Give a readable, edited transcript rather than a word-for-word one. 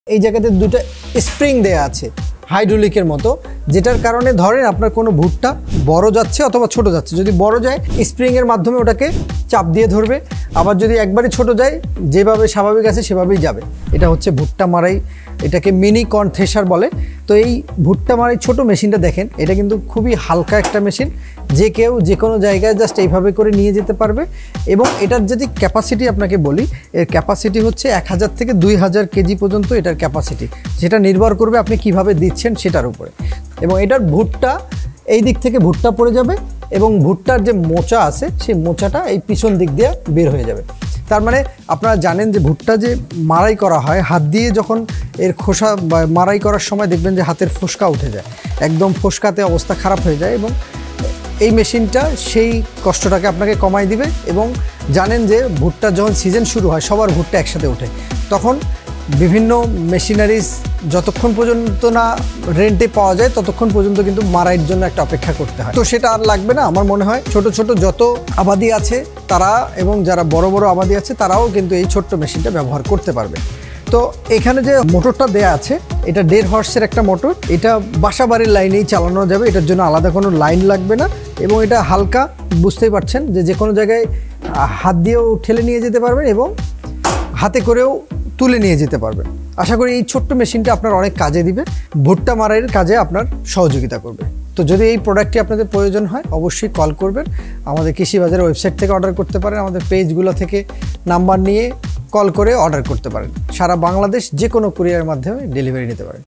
এই জায়গাতে দুটো স্প্রিং দেয়া আছে হাইড্রোলিকের মতো, যেটার কারণে ধরেন আপনার কোনো ভুট্টা বড় যাচ্ছে অথবা ছোট যাচ্ছে, যদি বড় যায় স্প্রিংয়ের মাধ্যমে ওটাকে চাপ দিয়ে ধরবে, আবার যদি একবারে ছোট যায় যেভাবে স্বাভাবিক আছে সেভাবেই যাবে। এটা হচ্ছে ভুট্টা মারাই, এটাকে মিনি কর্ন থ্রেশার বলে। তো এই ভুট্টা মারাই ছোট মেশিনটা দেখেন, এটা কিন্তু খুবই হালকা একটা মেশিন, যে কেউ যে কোনো জায়গায় জাস্ট এইভাবে করে নিয়ে যেতে পারবে। এবং এটার যদি ক্যাপাসিটি আপনাকে বলি, এর ক্যাপাসিটি হচ্ছে 1000 থেকে 2000 কেজি পর্যন্ত এটার ক্যাপাসিটি, যেটা নির্ভর করবে আপনি কিভাবে দিচ্ছেন সেটার উপরে। এবং এটার ভুট্টা এই দিক থেকে ভুট্টা পড়ে যাবে এবং ভুট্টার যে মোচা আছে সেই মোচাটা এই পিছন দিক দিয়ে বের হয়ে যাবে। তার মানে আপনারা জানেন যে ভুট্টা যে মাড়াই করা হয় হাত দিয়ে, যখন এর খোসা মাড়াই করার সময় দেখবেন যে হাতের ফোসকা উঠে যায়, একদম ফোসকাতে অবস্থা খারাপ হয়ে যায়। এবং এই মেশিনটা সেই কষ্টটাকে আপনাকে কমাই দিবে। এবং জানেন যে ভুট্টা যখন সিজন শুরু হয় সবার ভুট্টা একসাথে ওঠে, তখন বিভিন্ন মেশিনারিজ যতক্ষণ পর্যন্ত না রেন্টে পাওয়া যায় ততক্ষণ পর্যন্ত কিন্তু মারাইয়ের জন্য একটা অপেক্ষা করতে হয়। তো সেটা আর লাগবে না আমার মনে হয়। ছোট ছোট যত আবাদি আছে তারা এবং যারা বড় বড় আবাদি আছে তারাও কিন্তু এই ছোট্ট মেশিনটা ব্যবহার করতে পারবে। তো এখানে যে মোটরটা দেয়া আছে এটা 1.5 হর্সের একটা মোটর, এটা বাসা বাড়ির লাইনেই চালানো যাবে, এটার জন্য আলাদা কোনো লাইন লাগবে না। এবং এটা হালকা, বুঝতেই পারছেন যে কোনো জায়গায় হাত দিয়েও ঠেলে নিয়ে যেতে পারবেন এবং হাতে করেও তুলে নিয়ে যেতে পারবেন। আশা করি এই ছোট্ট মেশিনটা আপনার অনেক কাজে দিবে, ভুট্টা মারাইয়ের কাজে আপনার সহযোগিতা করবে। তো যদি এই প্রোডাক্টটি আপনাদের প্রয়োজন হয় অবশ্যই কল করবেন। আমাদের কৃষি বাজারের ওয়েবসাইট থেকে অর্ডার করতে পারেন, আমাদের পেজগুলো থেকে নাম্বার নিয়ে কল করে অর্ডার করতে পারেন। সারা বাংলাদেশ যে কোনো কুরিয়ারের মাধ্যমে ডেলিভারি নিতে পারেন।